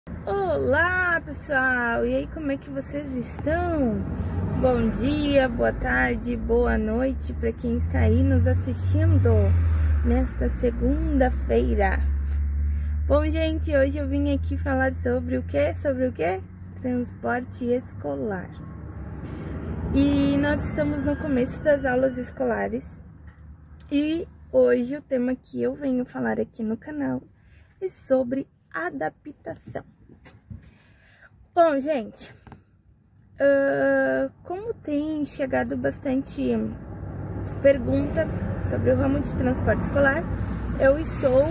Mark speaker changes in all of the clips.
Speaker 1: Olá pessoal, e aí, como é que vocês estão? Bom dia, boa tarde, boa noite para quem está aí nos assistindo nesta segunda-feira. Bom, gente, hoje eu vim aqui falar sobre o quê? Transporte escolar. E nós estamos no começo das aulas escolares e hoje o tema que eu venho falar aqui no canal é sobre adaptação. Bom, gente, como tem chegado bastante pergunta sobre o ramo de transporte escolar, eu estou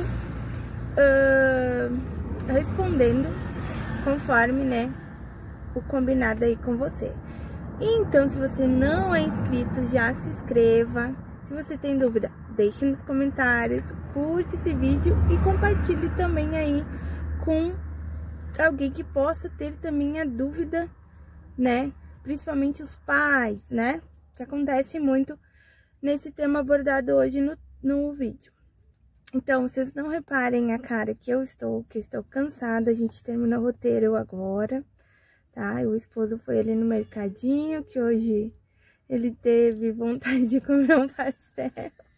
Speaker 1: respondendo conforme, né, o combinado aí com você. Então, se você não é inscrito, já se inscreva. Se você tem dúvida, deixe nos comentários, curte esse vídeo e compartilhe também aí com alguém que possa ter também a dúvida, né? Principalmente os pais, né? Que acontece muito nesse tema abordado hoje no vídeo. Então, vocês não reparem a cara que eu estou cansada. A gente terminou o roteiro agora, tá? O esposo foi ali no mercadinho, que hoje ele teve vontade de comer um pastel.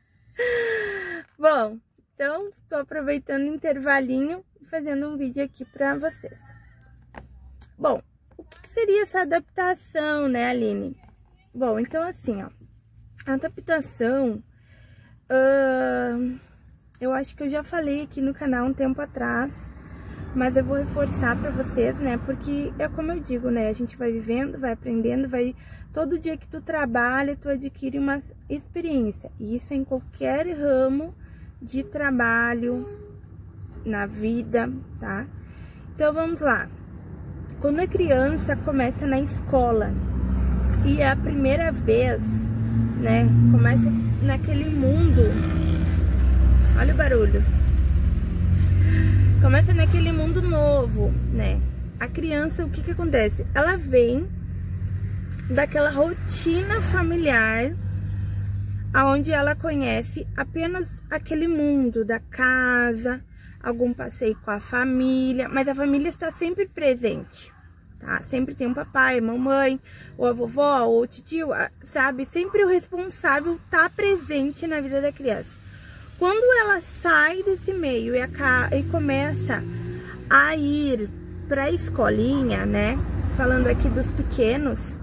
Speaker 1: Bom, então, tô aproveitando o intervalinho e fazendo um vídeo aqui pra vocês. Bom, o que seria essa adaptação, né, Aline? Bom, então assim, ó, a adaptação, eu acho que eu já falei aqui no canal um tempo atrás, mas eu vou reforçar pra vocês, né, porque é como eu digo, né, a gente vai vivendo, vai aprendendo, todo dia que tu trabalha, tu adquire uma experiência, e isso é em qualquer ramo de trabalho, na vida, tá? Então, vamos lá. Quando a criança começa na escola, e é a primeira vez, né, começa naquele mundo, olha o barulho, começa naquele mundo novo, né? A criança, o que acontece? Ela vem daquela rotina familiar, aonde ela conhece apenas aquele mundo da casa, algum passeio com a família, mas a família está sempre presente, tá? Sempre tem um papai, a mamãe, ou a vovó, ou o titio, sabe? Sempre o responsável tá presente na vida da criança. Quando ela sai desse meio e começa a ir pra escolinha, né? Falando aqui dos pequenos,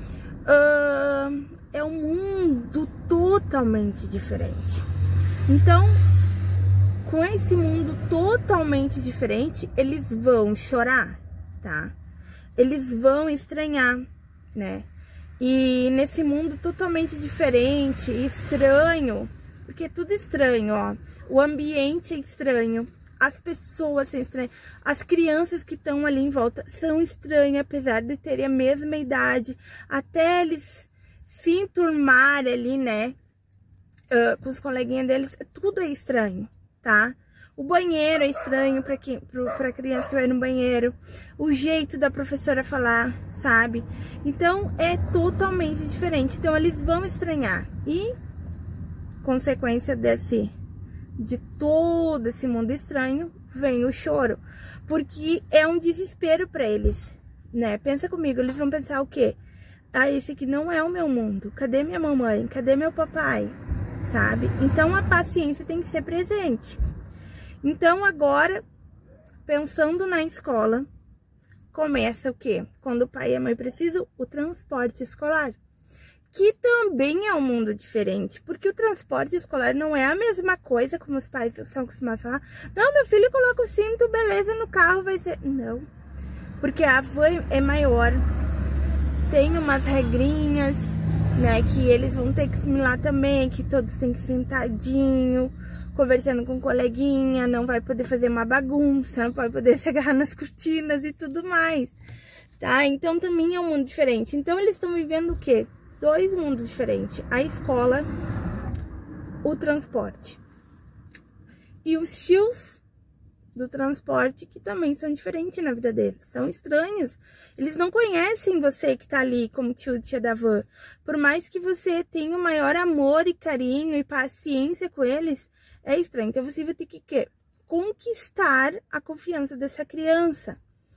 Speaker 1: é um mundo totalmente diferente. Então, com esse mundo totalmente diferente, eles vão chorar, tá? Eles vão estranhar, né? E nesse mundo totalmente diferente, estranho, porque é tudo estranho, ó. O ambiente é estranho, as pessoas são estranhas, as crianças que estão ali em volta são estranhas, apesar de terem a mesma idade, até eles se enturmarem ali, né, com os coleguinhas deles, tudo é estranho, tá? O banheiro é estranho pra criança que vai no banheiro, o jeito da professora falar, sabe? Então, é totalmente diferente, então eles vão estranhar, e consequência de todo esse mundo estranho, vem o choro, porque é um desespero para eles, né? Pensa comigo, eles vão pensar o quê? Ah, esse aqui não é o meu mundo, cadê minha mamãe, cadê meu papai, sabe? Então a paciência tem que ser presente. Então agora, pensando na escola, começa o quê? Quando o pai e a mãe precisam, o transporte escolar, que também é um mundo diferente, porque o transporte escolar não é a mesma coisa, como os pais são acostumados a falar. Não, meu filho coloca o cinto, beleza, no carro vai ser... Não, porque a van é maior, tem umas regrinhas, né, que eles vão ter que assimilar também, que todos têm que ir sentadinho, conversando com o coleguinha, não vai poder fazer uma bagunça, não vai poder se agarrar nas cortinas e tudo mais, tá? Então também é um mundo diferente. Então eles estão vivendo o quê? Dois mundos diferentes, a escola, o transporte. E os tios do transporte, que também são diferentes na vida deles, são estranhos. Eles não conhecem você que tá ali como tio e tia da van. Por mais que você tenha o maior amor e carinho e paciência com eles, é estranho. Então você vai ter que conquistar a confiança dessa criança,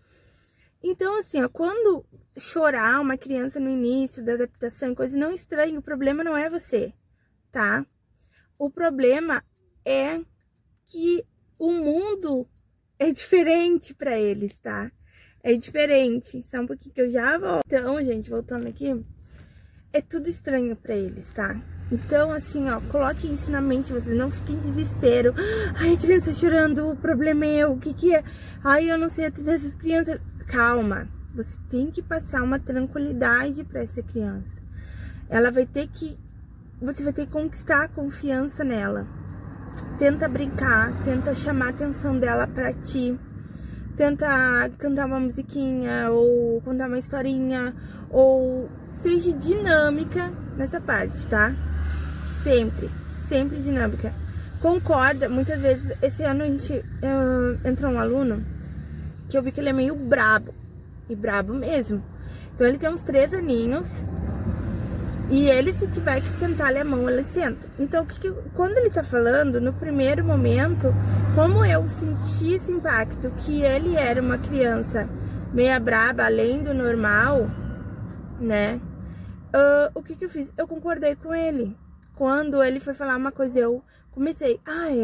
Speaker 1: Então, assim, ó, quando chorar uma criança no início da adaptação, coisa não estranha, o problema não é você, tá? O problema é que o mundo é diferente pra eles, tá? É diferente. Só um pouquinho que eu já volto. Então, gente, voltando aqui, é tudo estranho pra eles, tá? Então, assim, ó, coloquem isso na mente, vocês não fiquem em desespero. Ai, criança chorando, o problema é eu, o que que é? Ai, eu não sei atender essas crianças. Calma, você tem que passar uma tranquilidade pra essa criança. Ela vai ter que... Você vai ter que conquistar a confiança nela. Tenta brincar, tenta chamar a atenção dela pra ti. Tenta cantar uma musiquinha, ou contar uma historinha, ou seja dinâmica nessa parte, tá? Sempre dinâmica. Concorda, muitas vezes, esse ano a gente entrou um aluno que eu vi que ele é meio brabo, e brabo mesmo. Então ele tem uns 3 aninhos, e ele, se tiver que sentar-lhe a mão, ele senta. Então, quando ele tá falando, no primeiro momento, como eu senti esse impacto, que ele era uma criança meia braba, além do normal, né? O que eu fiz? Eu concordei com ele. Quando ele foi falar uma coisa, eu comecei,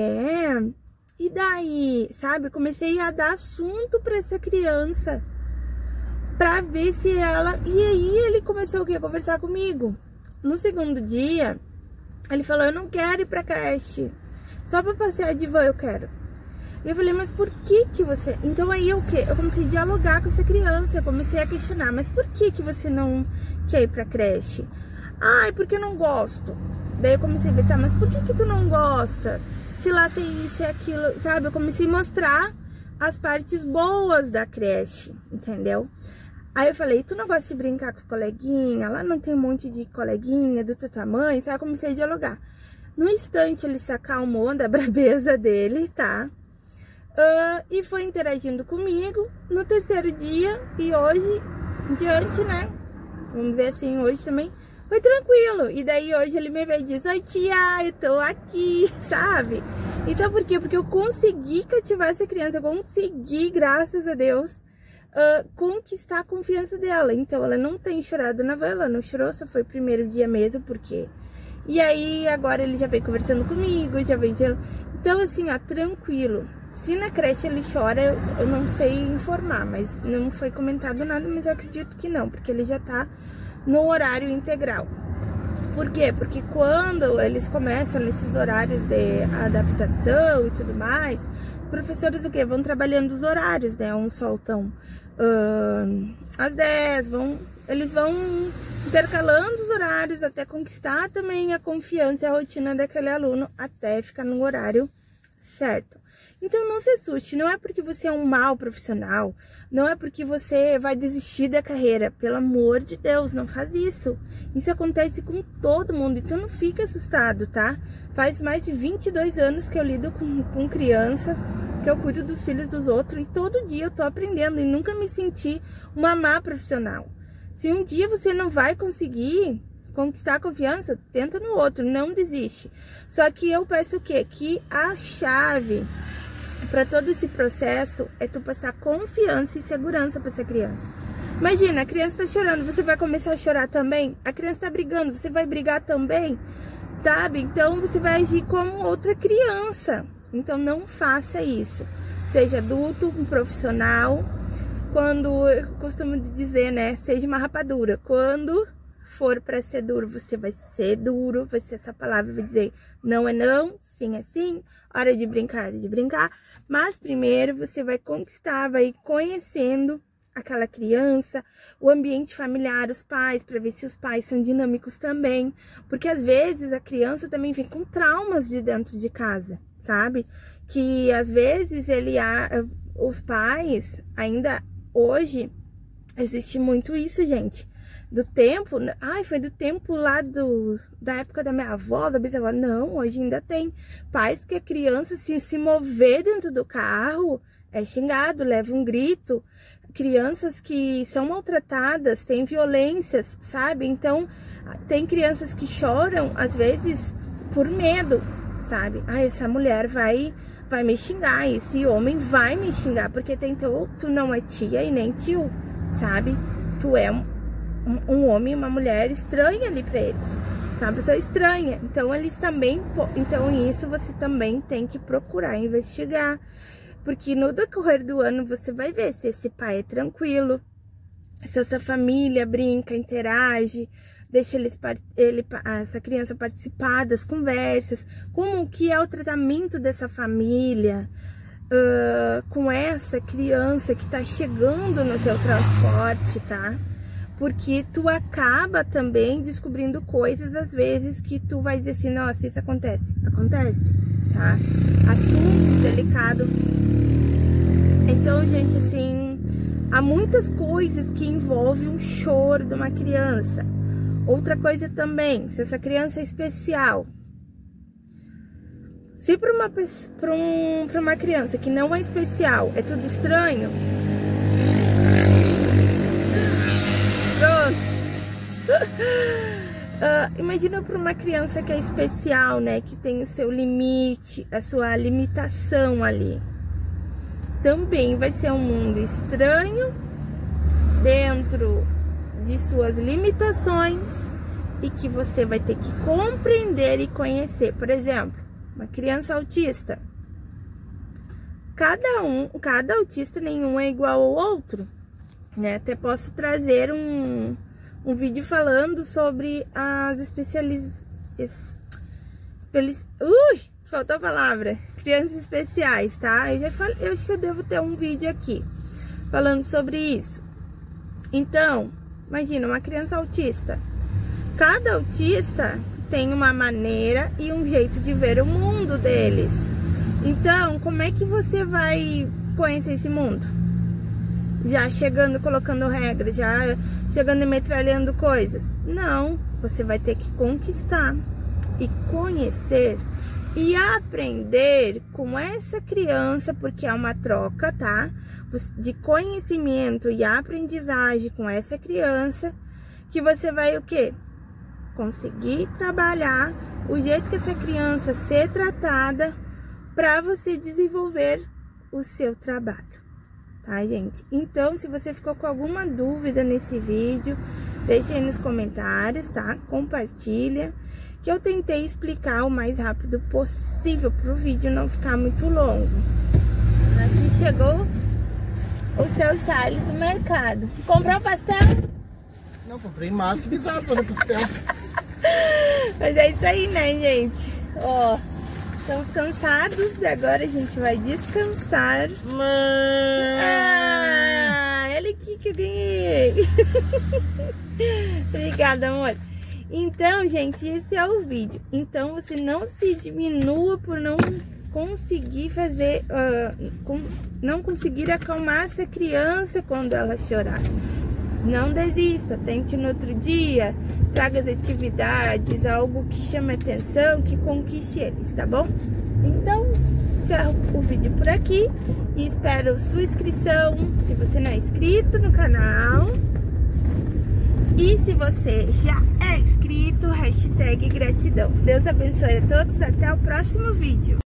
Speaker 1: e daí, sabe? Comecei a dar assunto pra essa criança, pra ver se ela... E aí ele começou o quê? A conversar comigo. No segundo dia, ele falou, eu não quero ir pra creche, só pra passear de van eu quero. E eu falei, mas por que você... Então aí o quê? Eu comecei a dialogar com essa criança, eu comecei a questionar, mas por que você não quer ir pra creche? Ai, porque eu não gosto. Daí eu comecei a ver, tá, mas por que tu não gosta? Se lá tem isso e aquilo, sabe? Eu comecei a mostrar as partes boas da creche, entendeu? Aí eu falei, tu não gosta de brincar com os coleguinhas? Lá não tem um monte de coleguinha do teu tamanho? Sabe? Eu comecei a dialogar. No instante ele se acalmou da brabeza dele, tá? E foi interagindo comigo no terceiro dia. E hoje, em diante, né? Vamos dizer assim, hoje também foi tranquilo. E daí hoje ele me vê e diz, oi tia, eu tô aqui, sabe? Então por quê? Porque eu consegui cativar essa criança, eu consegui, graças a Deus, conquistar a confiança dela. Então ela não tem chorado na van, ela não chorou, só foi o primeiro dia mesmo, porque... E aí agora ele já vem conversando comigo, já vem... Então assim, ó, tranquilo. Se na creche ele chora, eu não sei informar, mas não foi comentado nada, mas eu acredito que não, porque ele já tá no horário integral. Por quê? Porque quando eles começam nesses horários de adaptação e tudo mais, os professores o quê? Vão trabalhando os horários, né? Uns soltam às 10, eles vão intercalando os horários até conquistar também a confiança e a rotina daquele aluno até ficar no horário certo. Então não se assuste, não é porque você é um mau profissional, não é porque você vai desistir da carreira, pelo amor de Deus, não faz isso. Isso acontece com todo mundo, então não fica assustado, tá? Faz mais de 22 anos que eu lido com criança, que eu cuido dos filhos dos outros, e todo dia eu tô aprendendo e nunca me senti uma má profissional. Se um dia você não vai conseguir conquistar a confiança, tenta no outro, não desiste. Só que eu peço o quê? Que a chave para todo esse processo é tu passar confiança e segurança para essa criança. Imagina, a criança tá chorando, você vai começar a chorar também? A criança tá brigando, você vai brigar também? Sabe? Então você vai agir como outra criança. Então não faça isso. Seja adulto, um profissional. Quando eu costumo dizer, né? Seja uma rapadura. Quando for para ser duro, você vai ser duro. Vai ser essa palavra, vai dizer não é não, sim é sim. Hora de brincar, hora de brincar. Mas primeiro você vai conquistar, vai conhecendo aquela criança, o ambiente familiar, os pais, para ver se os pais são dinâmicos também. Porque às vezes a criança também vem com traumas de dentro de casa, sabe? Que às vezes os pais, ainda hoje, existe muito isso, gente. Do tempo, foi do tempo lá da época da minha avó, da bisavó. Não, hoje ainda tem pais que a criança se mover dentro do carro é xingado, leva um grito. Crianças que são maltratadas, têm violências, sabe? Então, tem crianças que choram, às vezes, por medo, sabe? Essa mulher vai me xingar, esse homem vai me xingar, porque tu não é tia e nem tio. sabe? Tu é um homem e uma mulher estranha ali pra eles, é uma pessoa estranha. Então eles também, então isso você também tem que procurar investigar, porque no decorrer do ano você vai ver se esse pai é tranquilo, se essa família brinca, interage, deixa essa criança participar das conversas, como que é o tratamento dessa família com essa criança que tá chegando no teu transporte, tá? Porque tu acaba também descobrindo coisas, às vezes, que tu vai dizer assim, nossa, isso acontece, tá? Assunto delicado. Então, gente, assim, há muitas coisas que envolvem um choro de uma criança. Outra coisa também, se essa criança é especial. Se para uma criança que não é especial, é tudo estranho. Imagina para uma criança que é especial, né? Que tem o seu limite, a sua limitação ali. Também vai ser um mundo estranho, dentro de suas limitações, e que você vai ter que compreender e conhecer. Por exemplo, uma criança autista. Cada autista, nenhum é igual ao outro, né? Até posso trazer um vídeo falando sobre as faltou a palavra. Crianças especiais, tá? Eu acho que eu devo ter um vídeo aqui falando sobre isso. Então, imagina uma criança autista. Cada autista tem uma maneira e um jeito de ver o mundo deles. Então, como é que você vai conhecer esse mundo? Já chegando, colocando regras, já chegando e metralhando coisas? Não, você vai ter que conquistar e conhecer e aprender com essa criança, porque é uma troca, tá? De conhecimento e aprendizagem com essa criança, que você vai o quê? Conseguir trabalhar o jeito que essa criança ser tratada para você desenvolver o seu trabalho, tá, gente? Então, se você ficou com alguma dúvida nesse vídeo, deixa aí nos comentários, tá? Compartilha, que eu tentei explicar o mais rápido possível para o vídeo não ficar muito longo. Aqui chegou o seu Charles do mercado. Comprou pastel?
Speaker 2: Não, comprei massa e bisado para fazer pastel.
Speaker 1: Mas é isso aí, né, gente? Ó, estamos cansados, agora a gente vai descansar. Olha aqui que eu ganhei. Obrigada, amor. Então, gente, esse é o vídeo. Então, você não se diminua por não conseguir fazer, não conseguir acalmar essa criança quando ela chorar. Não desista, tente no outro dia, traga as atividades, algo que chame atenção, que conquiste eles, tá bom? Então, encerro o vídeo por aqui e espero sua inscrição, se você não é inscrito no canal. E se você já é inscrito, hashtag gratidão. Deus abençoe a todos, até o próximo vídeo.